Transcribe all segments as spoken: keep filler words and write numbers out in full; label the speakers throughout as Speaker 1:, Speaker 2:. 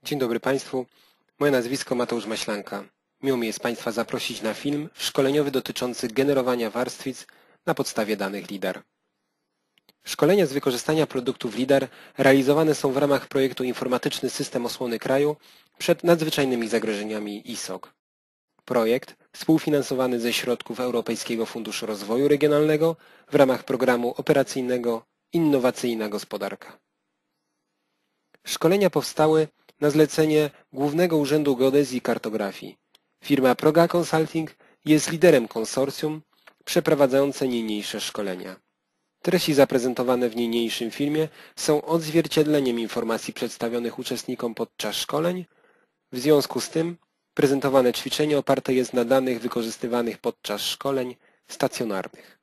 Speaker 1: Dzień dobry Państwu. Moje nazwisko Mateusz Maślanka. Miło mi jest Państwa zaprosić na film szkoleniowy dotyczący generowania warstwic na podstawie danych lidar. Szkolenia z wykorzystania produktów lidar realizowane są w ramach projektu Informatyczny System Osłony Kraju przed nadzwyczajnymi zagrożeniami I S O C. Projekt współfinansowany ze środków Europejskiego Funduszu Rozwoju Regionalnego w ramach programu operacyjnego Innowacyjna Gospodarka. Szkolenia powstały na zlecenie Głównego Urzędu Geodezji i Kartografii. Firma Proga Consulting jest liderem konsorcjum przeprowadzające niniejsze szkolenia. Treści zaprezentowane w niniejszym filmie są odzwierciedleniem informacji przedstawionych uczestnikom podczas szkoleń. W związku z tym prezentowane ćwiczenie oparte jest na danych wykorzystywanych podczas szkoleń stacjonarnych.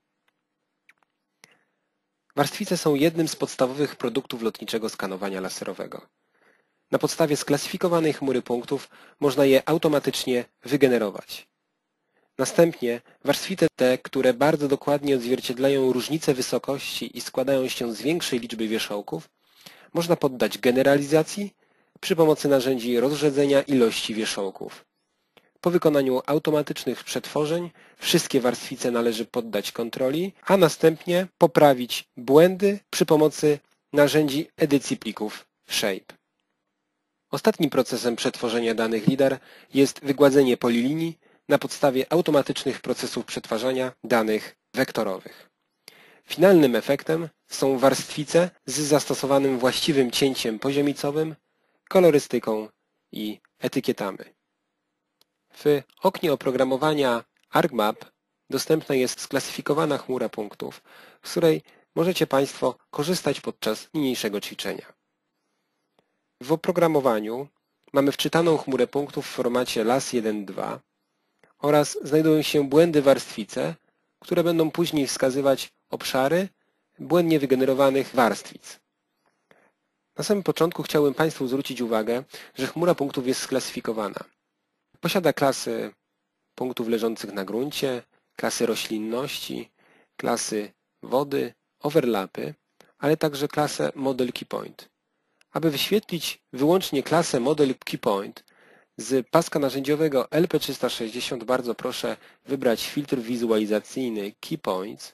Speaker 1: Warstwice są jednym z podstawowych produktów lotniczego skanowania laserowego. Na podstawie sklasyfikowanej chmury punktów można je automatycznie wygenerować. Następnie warstwice te, które bardzo dokładnie odzwierciedlają różnice wysokości i składają się z większej liczby wierzchołków, można poddać generalizacji przy pomocy narzędzi rozrzedzenia ilości wierzchołków. Po wykonaniu automatycznych przetworzeń wszystkie warstwice należy poddać kontroli, a następnie poprawić błędy przy pomocy narzędzi edycji plików w Shape. Ostatnim procesem przetworzenia danych lidar jest wygładzenie polilinii na podstawie automatycznych procesów przetwarzania danych wektorowych. Finalnym efektem są warstwice z zastosowanym właściwym cięciem poziomicowym, kolorystyką i etykietami. W oknie oprogramowania ArcMap dostępna jest sklasyfikowana chmura punktów, z której możecie Państwo korzystać podczas niniejszego ćwiczenia. W oprogramowaniu mamy wczytaną chmurę punktów w formacie las jeden dwa oraz znajdują się błędy warstwice, które będą później wskazywać obszary błędnie wygenerowanych warstwic. Na samym początku chciałbym Państwu zwrócić uwagę, że chmura punktów jest sklasyfikowana. Posiada klasy punktów leżących na gruncie, klasy roślinności, klasy wody, overlapy, ale także klasę Model Keypoint. Aby wyświetlić wyłącznie klasę Model Keypoint z paska narzędziowego L P trzysta sześćdziesiąt bardzo proszę wybrać filtr wizualizacyjny Keypoints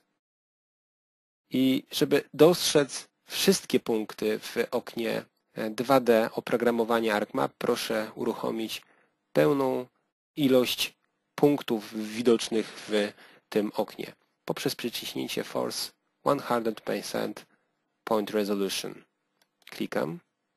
Speaker 1: i żeby dostrzec wszystkie punkty w oknie dwa D oprogramowania ArcMap proszę uruchomić pełną ilość punktów widocznych w tym oknie poprzez przyciśnięcie Force sto procent Point Resolution. Klikam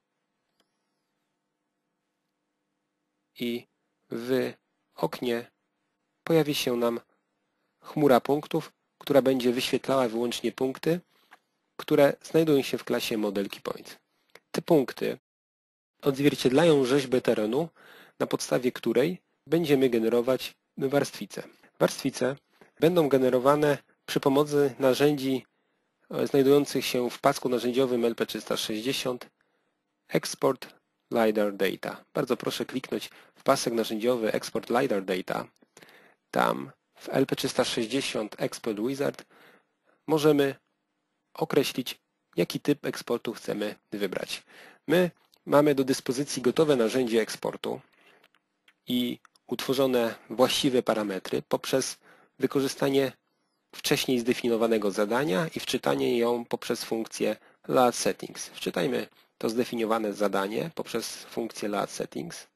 Speaker 1: i w oknie pojawi się nam chmura punktów, która będzie wyświetlała wyłącznie punkty, które znajdują się w klasie Model Keypoint. Te punkty odzwierciedlają rzeźbę terenu, na podstawie której będziemy generować warstwice. Warstwice będą generowane przy pomocy narzędzi znajdujących się w pasku narzędziowym L P trzysta sześćdziesiąt Export LiDAR Data. Bardzo proszę kliknąć w pasek narzędziowy Export LiDAR Data. Tam w L P trzysta sześćdziesiąt Export Wizard możemy określić, jaki typ eksportu chcemy wybrać. My mamy do dyspozycji gotowe narzędzie eksportu i utworzone właściwe parametry poprzez wykorzystanie wcześniej zdefiniowanego zadania i wczytanie ją poprzez funkcję Load Settings. Wczytajmy to zdefiniowane zadanie poprzez funkcję Load Settings.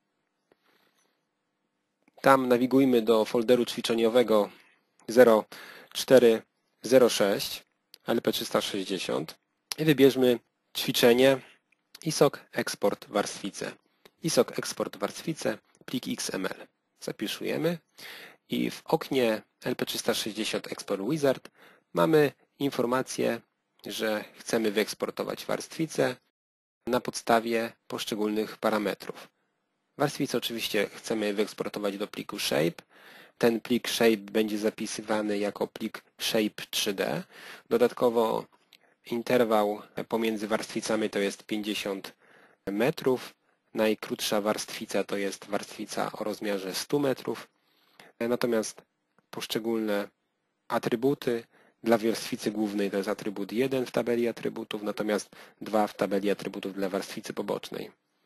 Speaker 1: Tam nawigujmy do folderu ćwiczeniowego zero cztery zero sześć L P trzysta sześćdziesiąt i wybierzmy ćwiczenie I S O C Export Warstwice. I S O C Export Warstwice, plik X M L. Zapiszujemy i w oknie L P trzysta sześćdziesiąt Export Wizard mamy informację, że chcemy wyeksportować warstwicę na podstawie poszczególnych parametrów. Warstwicę oczywiście chcemy wyeksportować do pliku Shape. Ten plik Shape będzie zapisywany jako plik Shape trzy D. Dodatkowo interwał pomiędzy warstwicami to jest pięćdziesiąt metrów. Najkrótsza warstwica to jest warstwica o rozmiarze sto metrów. Natomiast poszczególne atrybuty dla warstwicy głównej to jest atrybut jeden w tabeli atrybutów, natomiast dwa w tabeli atrybutów dla warstwicy pobocznej.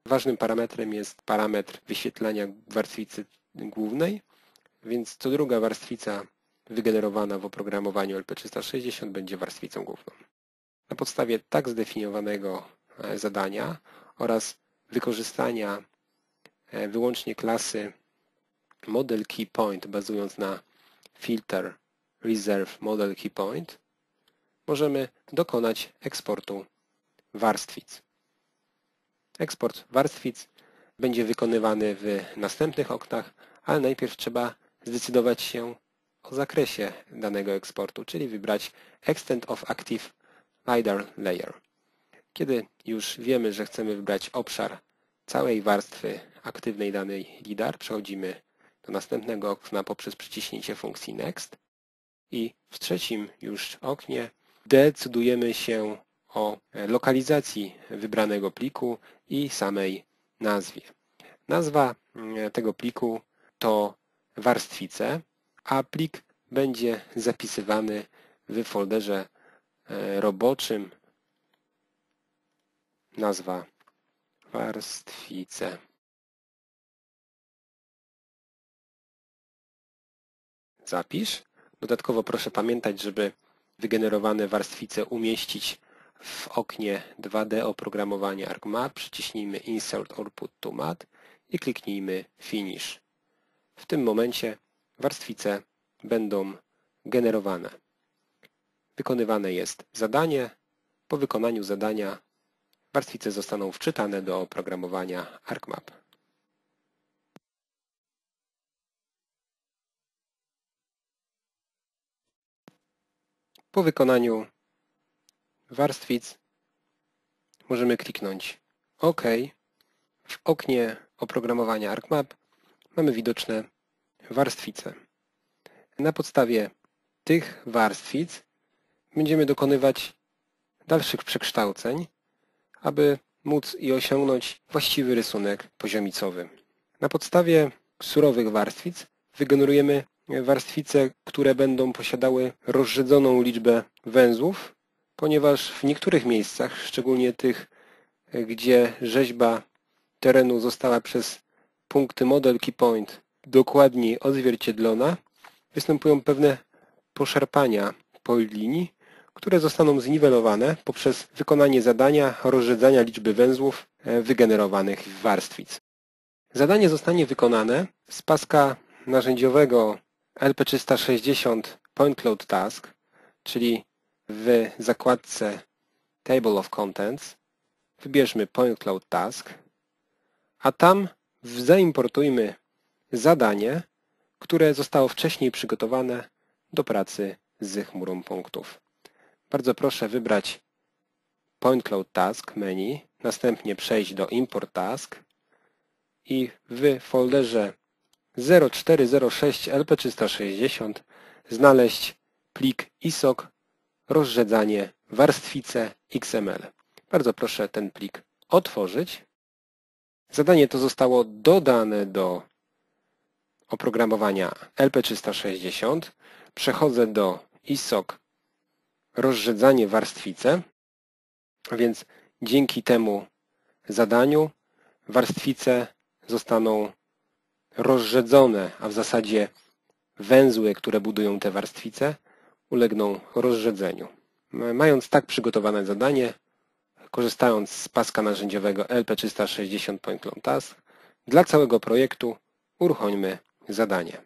Speaker 1: Ważnym parametrem jest parametr wyświetlania warstwicy głównej, więc co druga warstwica wygenerowana w oprogramowaniu L P trzysta sześćdziesiąt będzie warstwicą główną. Na podstawie tak zdefiniowanego zadania oraz wykorzystania wyłącznie klasy model key point bazując na filter reserve model key point możemy dokonać eksportu warstwic. Eksport warstwic będzie wykonywany w następnych oknach, ale najpierw trzeba zdecydować się o zakresie danego eksportu, czyli wybrać Extent of Active LiDAR Layer. Kiedy już wiemy, że chcemy wybrać obszar całej warstwy aktywnej danej LiDAR, przechodzimy do następnego okna poprzez przyciśnięcie funkcji Next i w trzecim już oknie decydujemy się o lokalizacji wybranego pliku i samej nazwie. Nazwa tego pliku to warstwice, a plik będzie zapisywany w folderze roboczym. Nazwa warstwice. Zapisz. Dodatkowo proszę pamiętać, żeby wygenerowane warstwice umieścić w oknie dwa D oprogramowania ArcMap. Przyciśnijmy Insert or Put to Mat i kliknijmy Finish. W tym momencie warstwice będą generowane. Wykonywane jest zadanie. Po wykonaniu zadania warstwice zostaną wczytane do oprogramowania ArcMap. Po wykonaniu warstwic możemy kliknąć OK. W oknie oprogramowania ArcMap mamy widoczne warstwice. Na podstawie tych warstwic będziemy dokonywać dalszych przekształceń, aby móc i osiągnąć właściwy rysunek poziomicowy. Na podstawie surowych warstwic wygenerujemy warstwice, które będą posiadały rozrzedzoną liczbę węzłów, ponieważ w niektórych miejscach, szczególnie tych, gdzie rzeźba terenu została przez punkty Model Key Point dokładniej odzwierciedlona, występują pewne poszarpania polilinii, które zostaną zniwelowane poprzez wykonanie zadania rozrzedzania liczby węzłów wygenerowanych w warstwic. Zadanie zostanie wykonane z paska narzędziowego L P trzysta sześćdziesiąt Point Cloud Task, czyli w zakładce Table of Contents wybierzmy Point Cloud Task, a tam zaimportujmy zadanie, które zostało wcześniej przygotowane do pracy z chmurą punktów. Bardzo proszę wybrać Point Cloud Task menu, następnie przejść do Import Task i w folderze zero cztery zero sześć L P trzysta sześćdziesiąt znaleźć plik I S O C rozrzedzanie warstwice X M L. Bardzo proszę ten plik otworzyć. Zadanie to zostało dodane do oprogramowania L P trzysta sześćdziesiąt. Przechodzę do I S O C rozrzedzanie warstwice, a więc dzięki temu zadaniu warstwice zostaną rozrzedzone, a w zasadzie węzły, które budują te warstwice, ulegną rozrzedzeniu. Mając tak przygotowane zadanie, korzystając z paska narzędziowego L P trzysta sześćdziesiąt Point Cloud Task, dla całego projektu uruchońmy zadanie.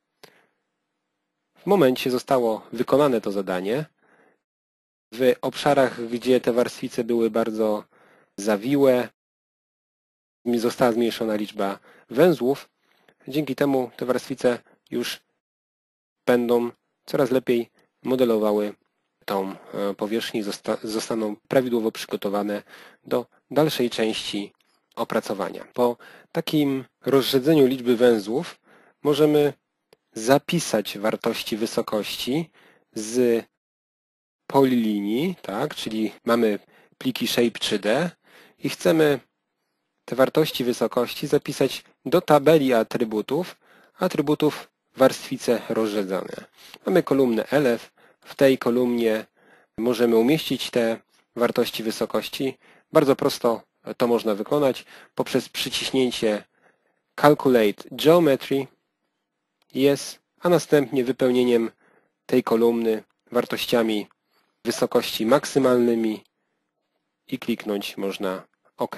Speaker 1: W momencie zostało wykonane to zadanie. W obszarach, gdzie te warstwice były bardzo zawiłe, została zmniejszona liczba węzłów. Dzięki temu te warstwice już będą coraz lepiej modelowały tą powierzchnię i zostaną prawidłowo przygotowane do dalszej części opracowania. Po takim rozrzedzeniu liczby węzłów możemy zapisać wartości wysokości z polilinii, tak, czyli mamy pliki Shape trzy D i chcemy te wartości wysokości zapisać do tabeli atrybutów, atrybutów warstwice rozrzedzone. Mamy kolumnę L F, w tej kolumnie możemy umieścić te wartości wysokości. Bardzo prosto to można wykonać poprzez przyciśnięcie Calculate Geometry, Yes, a następnie wypełnieniem tej kolumny wartościami wysokości maksymalnymi i kliknąć można OK.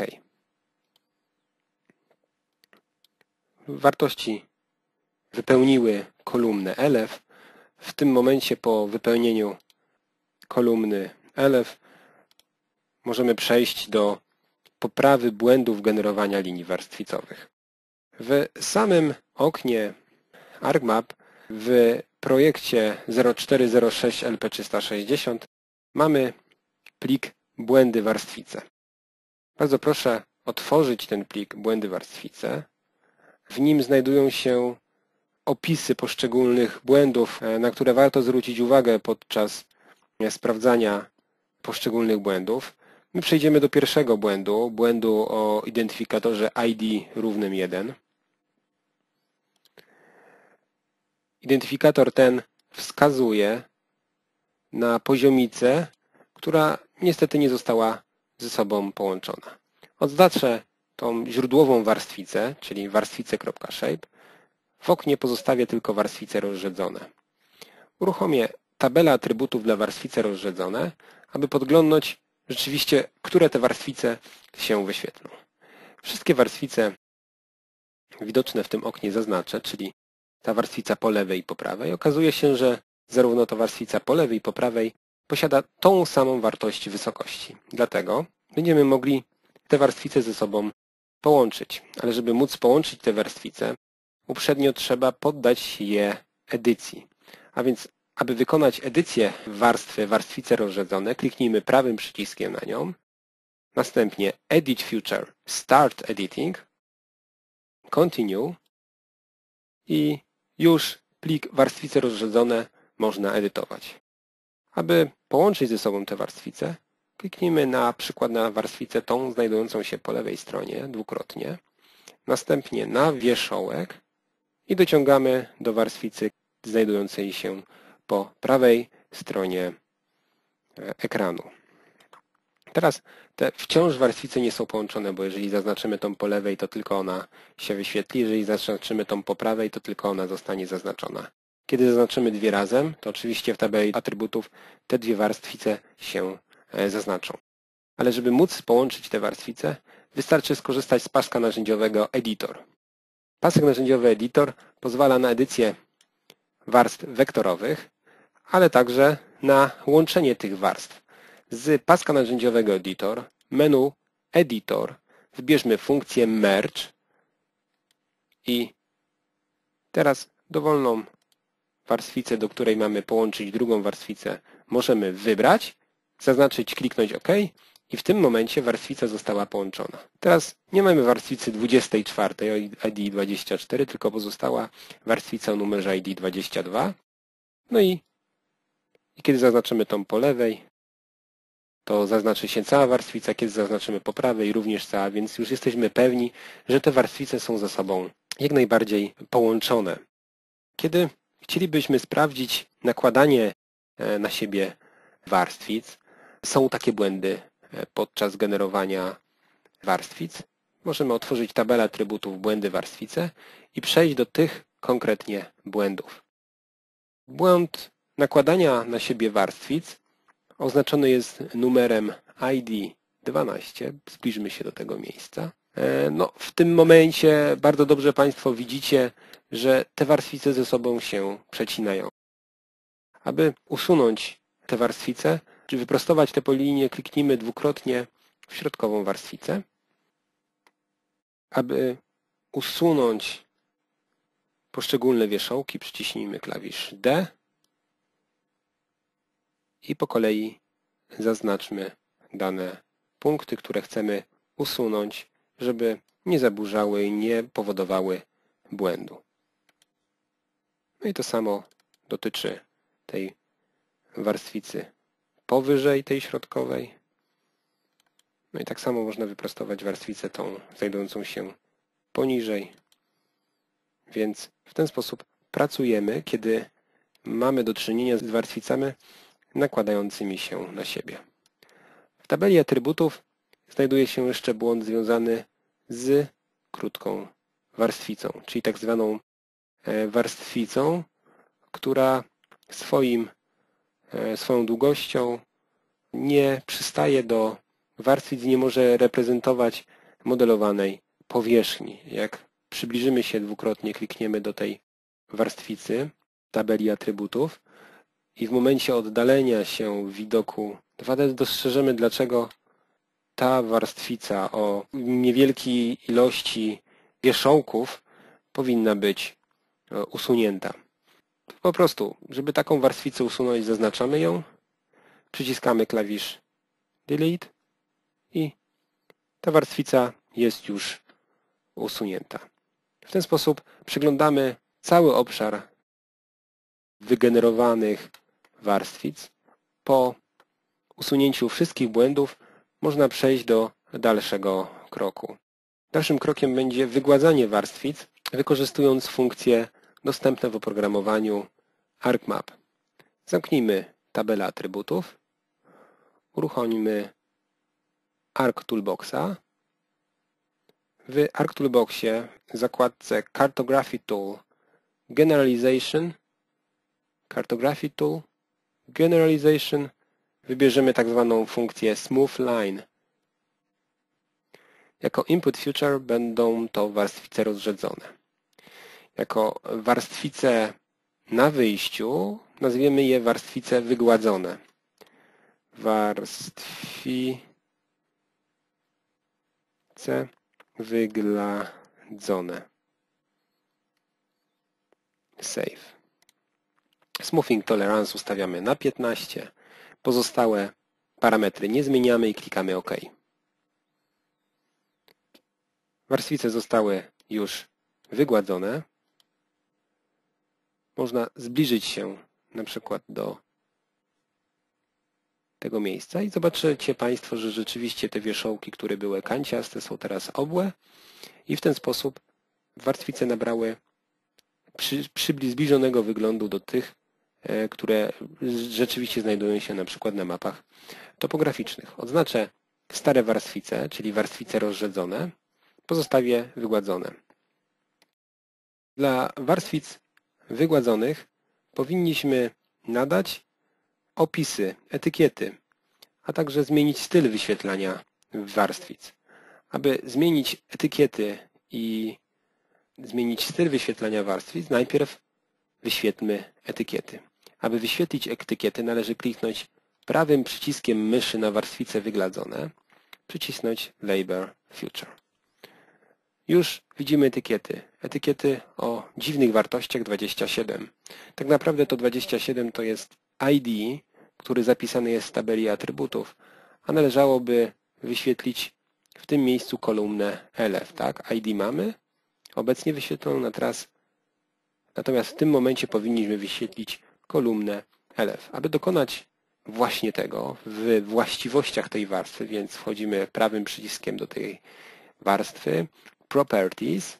Speaker 1: Wartości wypełniły kolumnę elef. W tym momencie po wypełnieniu kolumny elef możemy przejść do poprawy błędów generowania linii warstwicowych. W samym oknie ArcMap w projekcie zero cztery zero sześć L P trzysta sześćdziesiąt mamy plik błędy warstwice. Bardzo proszę otworzyć ten plik błędy warstwice. W nim znajdują się opisy poszczególnych błędów, na które warto zwrócić uwagę podczas sprawdzania poszczególnych błędów. My przejdziemy do pierwszego błędu, błędu o identyfikatorze I D równym jeden. Identyfikator ten wskazuje na poziomicę, która niestety nie została ze sobą połączona. Odznaczę tą źródłową warstwicę, czyli warstwicę.shape. W oknie pozostawię tylko warstwice rozrzedzone. Uruchomię tabelę atrybutów dla warstwice rozrzedzone, aby podglądnąć rzeczywiście, które te warstwice się wyświetlą. Wszystkie warstwice widoczne w tym oknie zaznaczę, czyli ta warstwica po lewej i po prawej. Okazuje się, że zarówno ta warstwica po lewej i po prawej posiada tą samą wartość wysokości. Dlatego będziemy mogli te warstwice ze sobą połączyć. Ale żeby móc połączyć te warstwice, uprzednio trzeba poddać je edycji. A więc, aby wykonać edycję warstwy, warstwice rozrzedzone, kliknijmy prawym przyciskiem na nią, następnie Edit Feature, Start Editing, Continue i już plik warstwice rozrzedzone można edytować. Aby połączyć ze sobą te warstwice, kliknijmy na przykład na warstwicę tą znajdującą się po lewej stronie dwukrotnie, następnie na wierzchołek i dociągamy do warstwicy znajdującej się po prawej stronie ekranu. Teraz te wciąż warstwice nie są połączone, bo jeżeli zaznaczymy tą po lewej, to tylko ona się wyświetli, jeżeli zaznaczymy tą po prawej, to tylko ona zostanie zaznaczona. Kiedy zaznaczymy dwie razem, to oczywiście w tabeli atrybutów te dwie warstwice się zaznaczą. Ale żeby móc połączyć te warstwice, wystarczy skorzystać z paska narzędziowego Editor. Pasek narzędziowy Editor pozwala na edycję warstw wektorowych, ale także na łączenie tych warstw. Z paska narzędziowego Editor, menu Editor, wybierzmy funkcję Merge i teraz dowolną warstwicę, do której mamy połączyć drugą warstwicę, możemy wybrać, zaznaczyć, kliknąć OK i w tym momencie warstwica została połączona. Teraz nie mamy warstwicy dwudziestej czwartej I D dwadzieścia cztery, tylko pozostała warstwica o numerze I D dwadzieścia dwa. No i, i kiedy zaznaczymy tą po lewej, to zaznaczy się cała warstwica, kiedy zaznaczymy po prawej również cała, więc już jesteśmy pewni, że te warstwice są ze sobą jak najbardziej połączone. Kiedy chcielibyśmy sprawdzić nakładanie na siebie warstwic, są takie błędy podczas generowania warstwic. Możemy otworzyć tabelę atrybutów błędy warstwice i przejść do tych konkretnie błędów. Błąd nakładania na siebie warstwic oznaczony jest numerem I D dwanaście. Zbliżmy się do tego miejsca. No, w tym momencie bardzo dobrze Państwo widzicie, że te warstwice ze sobą się przecinają. Aby usunąć te warstwice, czy wyprostować te polinie, kliknijmy dwukrotnie w środkową warstwicę. Aby usunąć poszczególne wierzchołki, przyciśnijmy klawisz D i po kolei zaznaczmy dane punkty, które chcemy usunąć, żeby nie zaburzały i nie powodowały błędu. No i to samo dotyczy tej warstwicy powyżej tej środkowej. No i tak samo można wyprostować warstwicę tą znajdującą się poniżej. Więc w ten sposób pracujemy, kiedy mamy do czynienia z warstwicami nakładającymi się na siebie. W tabeli atrybutów znajduje się jeszcze błąd związany z krótką warstwicą, czyli tak zwaną warstwicą, która swoim, swoją długością nie przystaje do warstwic, nie może reprezentować modelowanej powierzchni. Jak przybliżymy się dwukrotnie, klikniemy do tej warstwicy tabeli atrybutów i w momencie oddalenia się widoku dwa D dostrzeżemy, dlaczego ta warstwica o niewielkiej ilości wierzchołków powinna być usunięta. Po prostu, żeby taką warstwicę usunąć, zaznaczamy ją, przyciskamy klawisz Delete i ta warstwica jest już usunięta. W ten sposób przeglądamy cały obszar wygenerowanych warstwic. Po usunięciu wszystkich błędów można przejść do dalszego kroku. Dalszym krokiem będzie wygładzanie warstwic, wykorzystując funkcje dostępne w oprogramowaniu ArcMap. Zamknijmy tabelę atrybutów, uruchomimy ArcToolboxa. W ArcToolboxie w zakładce Cartography Tool Generalization Cartography Tool Generalization wybierzemy tak zwaną funkcję Smooth Line. Jako input feature będą to warstwice rozrzedzone. Jako warstwice na wyjściu nazwiemy je warstwice wygładzone. Warstwice wygładzone. Save. Smoothing Tolerance ustawiamy na piętnaście. Pozostałe parametry nie zmieniamy i klikamy OK. Warstwice zostały już wygładzone. Można zbliżyć się na przykład do tego miejsca i zobaczycie Państwo, że rzeczywiście te wierzchołki, które były kanciaste, są teraz obłe i w ten sposób warstwice nabrały przy, przy zbliżonego wyglądu do tych, które rzeczywiście znajdują się na przykład na mapach topograficznych. Odznaczę stare warstwice, czyli warstwice rozrzedzone, pozostawię wygładzone. Dla warstwic wygładzonych powinniśmy nadać opisy, etykiety, a także zmienić styl wyświetlania warstwic. Aby zmienić etykiety i zmienić styl wyświetlania warstwic, najpierw wyświetlmy etykiety. Aby wyświetlić etykiety, należy kliknąć prawym przyciskiem myszy na warstwice wygladzone, przycisnąć Label Feature. Już widzimy etykiety. Etykiety o dziwnych wartościach dwadzieścia siedem. Tak naprawdę to dwadzieścia siedem to jest I D, który zapisany jest w tabeli atrybutów, a należałoby wyświetlić w tym miejscu kolumnę L F. Tak? I D mamy, obecnie wyświetloną na teraz, natomiast w tym momencie powinniśmy wyświetlić kolumnę L F. Aby dokonać właśnie tego w właściwościach tej warstwy, więc wchodzimy prawym przyciskiem do tej warstwy, Properties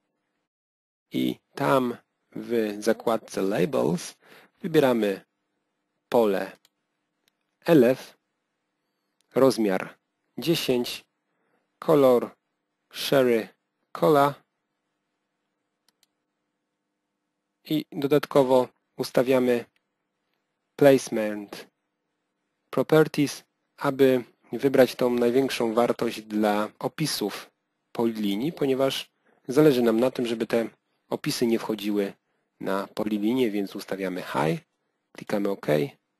Speaker 1: i tam w zakładce Labels wybieramy pole L F, rozmiar dziesięć, kolor Sherry Cola i dodatkowo ustawiamy Placement Properties, aby wybrać tą największą wartość dla opisów polilinii, ponieważ zależy nam na tym, żeby te opisy nie wchodziły na polilinię, więc ustawiamy High, klikamy OK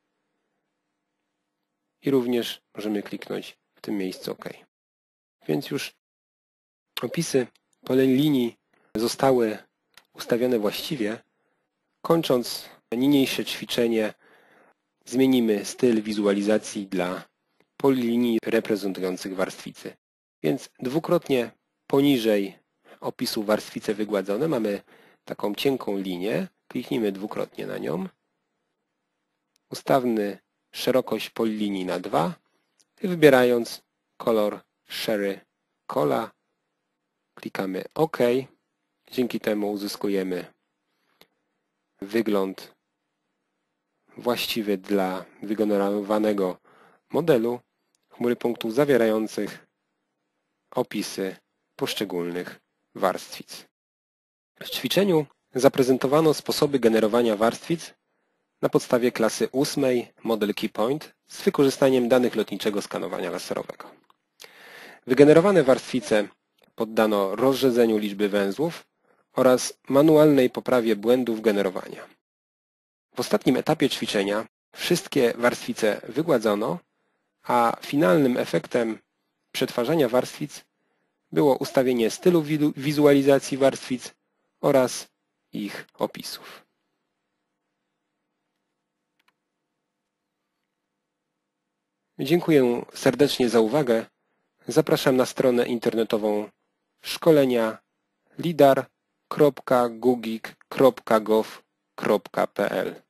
Speaker 1: i również możemy kliknąć w tym miejscu OK. Więc już opisy polilinii zostały ustawione właściwie. Kończąc niniejsze ćwiczenie, zmienimy styl wizualizacji dla polilinii reprezentujących warstwicy. Więc dwukrotnie poniżej opisu warstwice wygładzone mamy taką cienką linię. Kliknijmy dwukrotnie na nią. Ustawmy szerokość polilinii na dwa i wybierając kolor Sherry Cola klikamy OK. Dzięki temu uzyskujemy wygląd właściwy dla wygenerowanego modelu chmury punktów zawierających opisy poszczególnych warstwic. W ćwiczeniu zaprezentowano sposoby generowania warstwic na podstawie klasy ósmej Model KeyPoint z wykorzystaniem danych lotniczego skanowania laserowego. Wygenerowane warstwice poddano rozrzedzeniu liczby węzłów oraz manualnej poprawie błędów generowania. W ostatnim etapie ćwiczenia wszystkie warstwice wygładzono, a finalnym efektem przetwarzania warstwic było ustawienie stylu wizualizacji warstwic oraz ich opisów. Dziękuję serdecznie za uwagę. Zapraszam na stronę internetową szkolenia lidar kropka gugik kropka gov kropka pl.